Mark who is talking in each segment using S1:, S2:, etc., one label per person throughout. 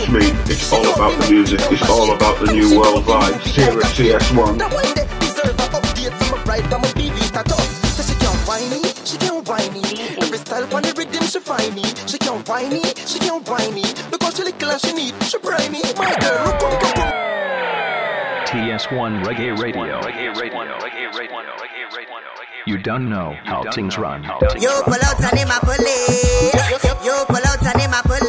S1: trust me, it's all about the music, it's all about the new world vibes. Here at CS1.
S2: Now one day deserve an update from a bride, I'm a BB status. So she can't whine me, she can't whine me. Every style on the rhythm she find me. She can't whine me, she can't whine me. Because she little and she need, she brine me. My girl, come.
S3: TS1 Reggae Radio. You don't know how things run.
S4: You pull out and him a pull it. You pull out and him a pull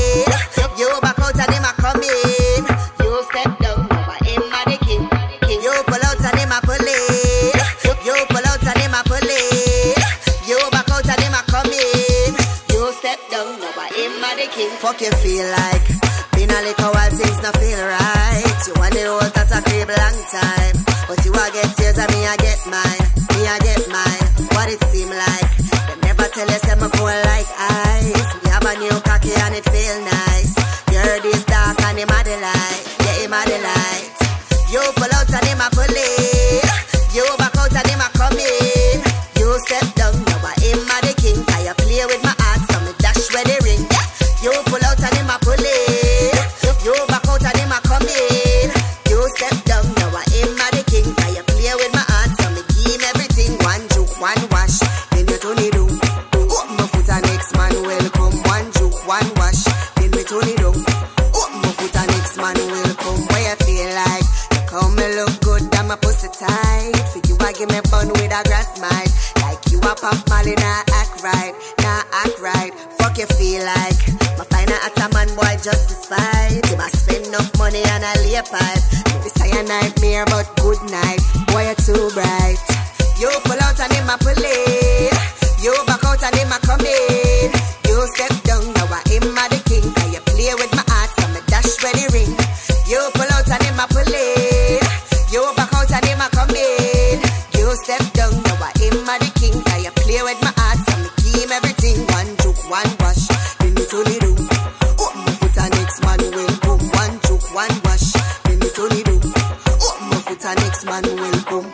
S4: it. You back out and him a come in. You step down, but him a the king. You pull out and him a pull it. You pull out and him a pull it. You back out and him a come in. You step down, but him a the king. Fuck you feel like. Been a little while things not feel right. You want the whole that a crib long time. But you a get yours and me a get mine. Me a get mine. What it seem like? They never tell us I'm cool like ice. We have a new cocky and it feel nice. You heard this dark and him a the light. Yeah, him a the light. You pull out and him a pull it. You back out and him a come in. You step down, now but him a the king. Cause you play with my heart, so me dash where the ring. Yeah. You pull out and him a pull it. You back out and him a come in. You step down, now but him a the king. Cause you play with my heart, so me give him everything. One juke, one wash, then you turn it on. Open my foot and next man welcome. One juke, one wash, then we turn it on. Open my foot and next man welcome. Where you feel like you come me look good, and my pussy tight. For you I give me fun with a grass mite. Like you a pop molly, nah act right, nah act right. Fuck you feel like my final at a man boy justified. You must spend enough money on a lay pipe. Maybe say a nightmare but good night. Boy you're too bright. You pull out and him a pull it. You back out and him a come in. You step down, now I him a the king. Cause you play with my heart, so me dash where the ring. You pull out and him a pull it. You back out and him a come in. You step down, now I him a the king. Cause you play with my heart, so me give him everything. One juke, one wash, then you turn it on. Open my foot and next man welcome. One juke, one wash, then you turn it on. Open my foot and next man welcome.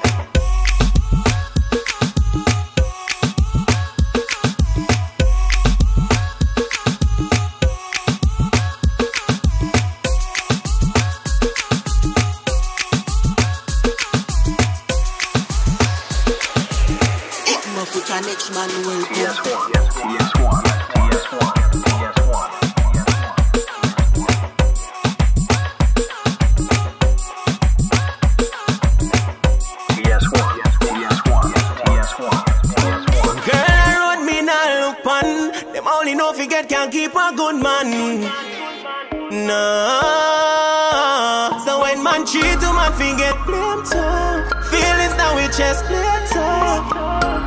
S4: Next man will PS1.
S5: Girl, I road me now look pan. Them only know forget can't keep a good man. No. So when man cheat to man forget blame too. Feelings now we chest play too.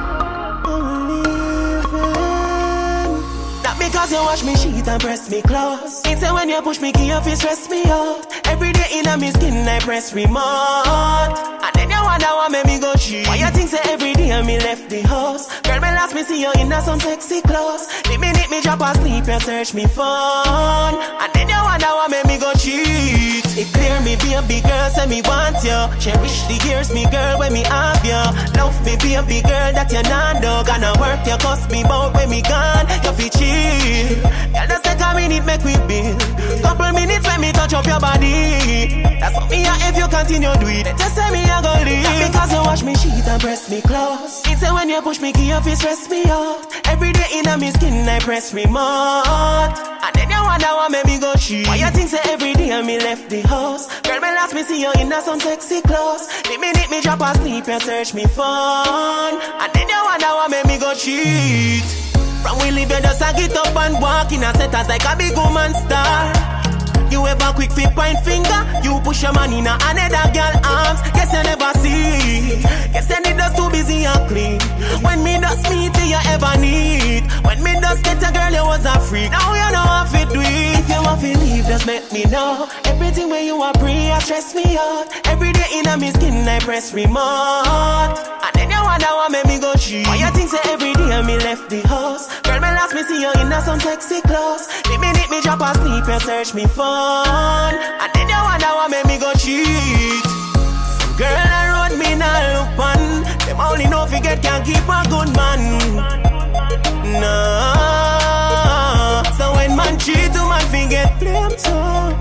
S5: Because you wash me sheet and press me close. It's when you push me key off, you stress me out. Every day in a me skin I press remote. And then you wonder what made me go cheat. Why you think say every day I me left the house? Girl, me last me see you in some sexy clothes. The minute me drop asleep, you search me phone. And then you wonder what made me go cheat. It clear me baby girl, say me want you. Cherish the years me girl when me have you. Love me baby girl that you not dog. And I work you cost me bout when me gone. You fi cheat. Girl, just take a minute, make we build. Couple minutes when me touch up your body. That's what me if you continue do it. Just say me I go leave. Because you wash me sheet and press me close. It's when you push me key off, you stress me out. Every day in a me skin I press remote. And then you wonder what made me go cheat. Why you think say every day I me left the house? Girl, me last me see you in some sexy clothes. The minute me drop asleep, you search me phone. And then you wonder what made me go cheat. From we live you just a get up and walk in a setters like a big woman star. You ever quick fi point finger? You push your man in another girl arms. Guess you never see. Guess you need us too busy and clean. When me just meet you ever need. When me just get a girl you was a freak. Now you know how to do it. If you want to leave just let me know. Everything where you are free I stress me out. Every day in a me skin I press remote. And then you wonder what made me go cheat. Why you think say every day me left the house? Girl me last me see you in some sexy clothes. The minute me drop asleep you search me phone. And then you wonder what made me go cheat. Some girl I road me now look pan. Them only know forget can't keep a good man. No. So when man cheat to man forget blame too.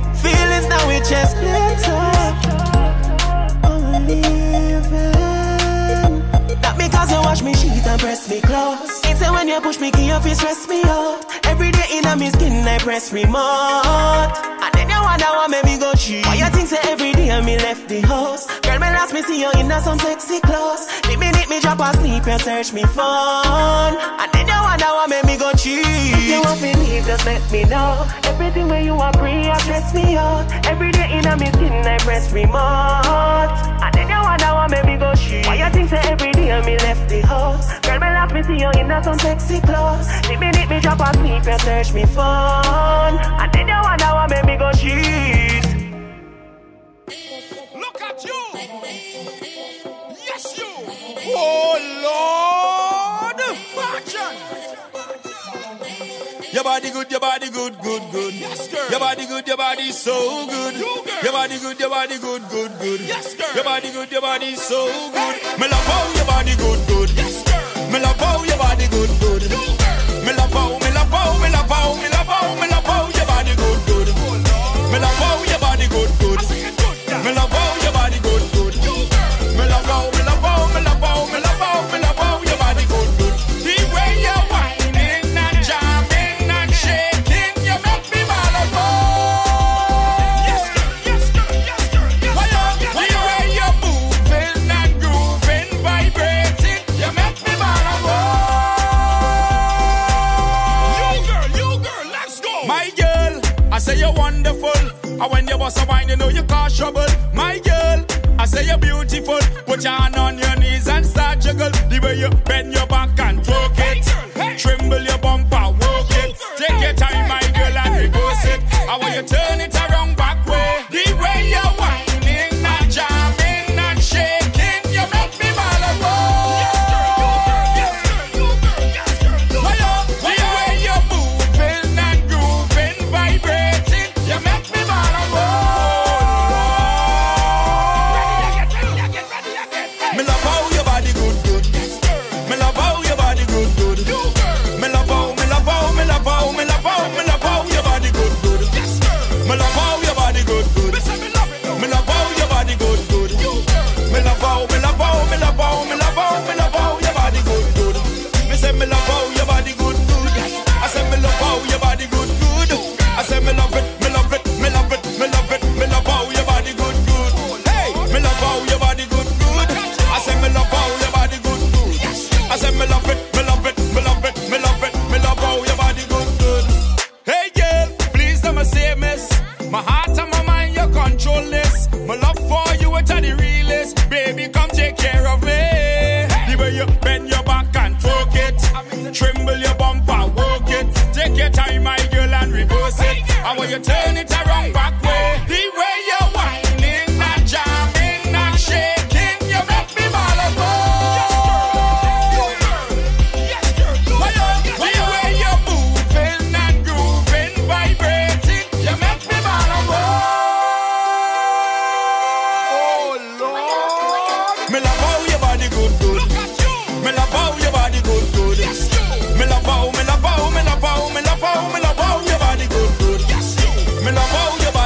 S5: chest plates up. I'm leaving. Not because you wash me sheet and press me close. It's when you push me key your face stress me out. Every day in a me skin I press remote. And then you wonder what made me go cheat. Why you think say every day I me left the house? Girl, me last me see you in some sexy clothes. The minute me drop asleep, you search me phone. And then you wonder what made me go cheat. If you want me leave, just let me know. Everything where you are free, you stress me out. Every day in a me skin, I press remote. And then you wonder what made me go cheat. Why you think say every day I me left the house? Girl, me last me see you in some sexy clothes. The minute me drop asleep, you search me phone. And then you wonder what made me go cheat.
S6: Look at you. Yes, you. Oh, Lord. Marching. Your body good, good. Yes, girl. Your body good, your body so good. You, girl. Your body good, good. Yes, girl. Your body good, your body so good. Me love how your body good. Yes, girl. Me love how your body good. You, girl. Me love how your body good. Me love how your body good. Me love how your body good. Me love how your body good. The way you're whining and jamming and shaking, you make me mad at all. Yes, girl. The way you're moving and grooving, vibrating, you make me mad at all. You girl, let's go. My girl, I say you're wonderful. And when you bust a wine, you know you cause trouble. My girl, I say you're beautiful. Put your hand on your knees and start juggle. The way you bend your back and twerk it. Tremble your bumper, work it. Take your time, my girl, and reverse it. And when you turn it around back way, the way you're whining and jamming and shaking, you make me mad at all. The way you're moving and grooving, vibrating, you make me mad at all. Me love how your body good. Me love how your body good. Me love how your body good. Me love how your body good. Me love how your body good. Me love how your body good. Me say me love how your body good. I say me love how your body good. I say me love it. Me love how your body good. Hey, me love how your body good. I say me love how your body good. I say me love it. Me love how your body good. Hey girl, please don't me say miss. My heart and my mind, you control this. My love for you it's the realest. Baby, come take care of me. The way you bend your back and twerk it. Tremble your bumper, work it. Take your time, my girl, and reverse it. And when you turn it around back way, the way you're whining and jamming and shaking, you make me mad at all. The way you're moving and grooving, vibrating, you make me mad at all. Oh Lord, me love how your body good. Me love how your body good. Me love how your body good. Me love how your body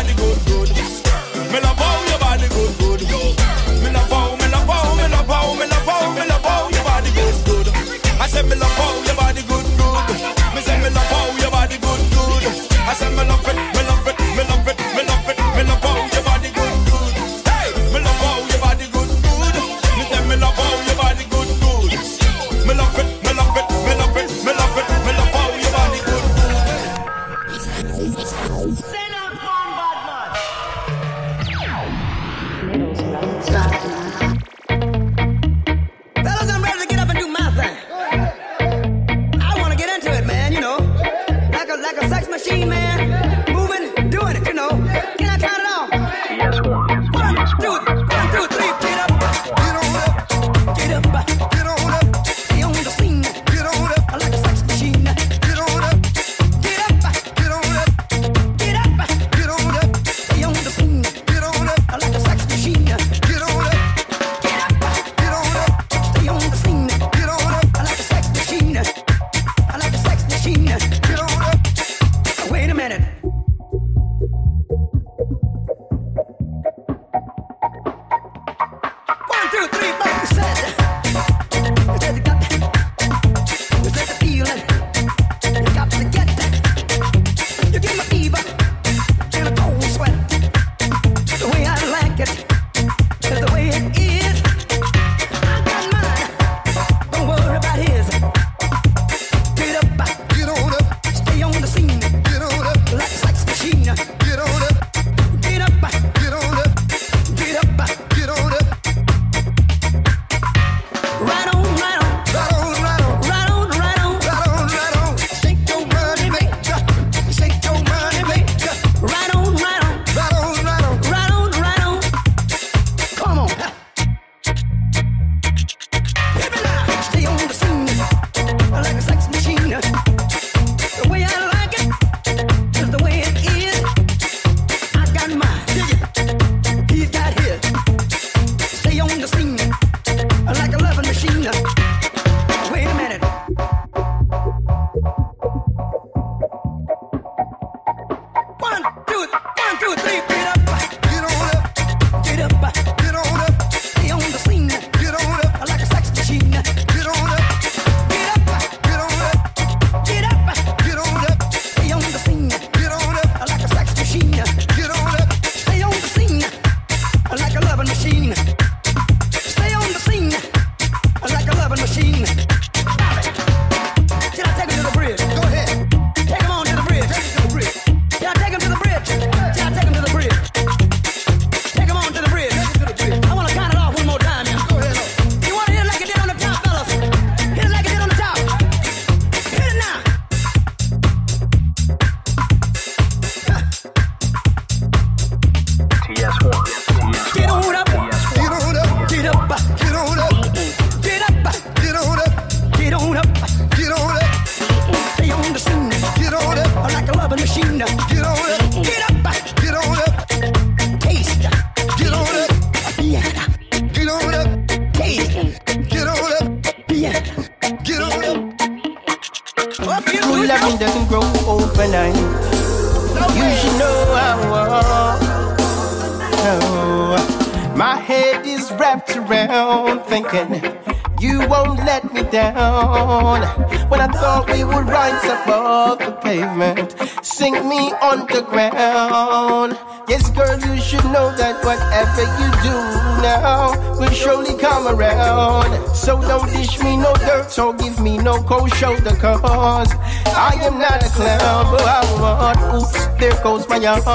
S7: Underground. Yes, girl, you should know that whatever you do now will surely come around. So don't dish me no dirt, so give me no cold shoulder, cause I am not a clown, but I want, oops, there goes my heart.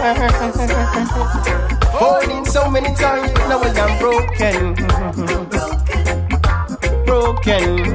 S7: Falling so many times, but now I am broken.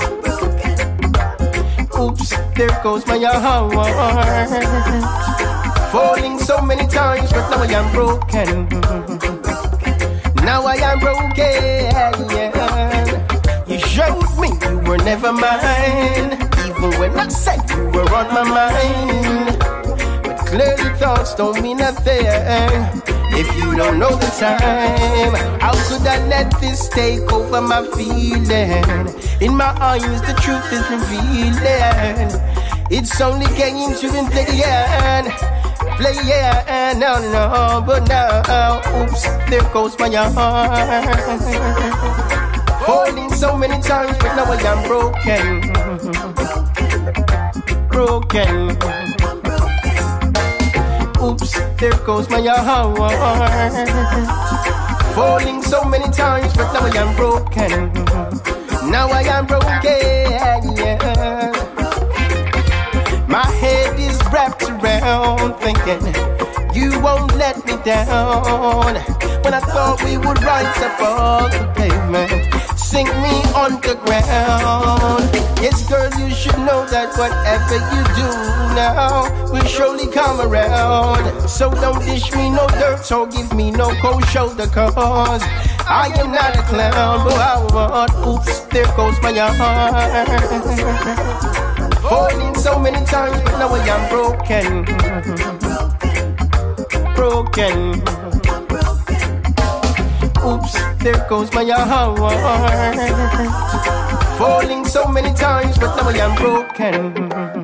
S7: Oops, there goes my heart. Falling so many times, but now I am broken. Now I am broken. You showed me you were never mine, even when I said you were on my mind. But clearly thoughts don't mean nothing if you don't know the time. How could I let this take over my feeling? In my eyes the truth is revealing. It's only games you've been playing, no, but now, oops, there goes my heart. Falling so many times, but now I am broken. Oops, there goes my heart. Falling so many times, but now I am broken. Now I am broken, yeah. My head is wrapped around thinking you won't let me down. When I thought we would rise above the pavement, sink me underground. Yes, girl, you should know that whatever you do now will surely come around. So don't dish me no dirt, so give me no cold shoulder, cause I am not a clown, but I want, oops, there goes my heart. Falling so many times, but now I am broken. Oops, there goes my heart. Falling so many times, but now I am broken.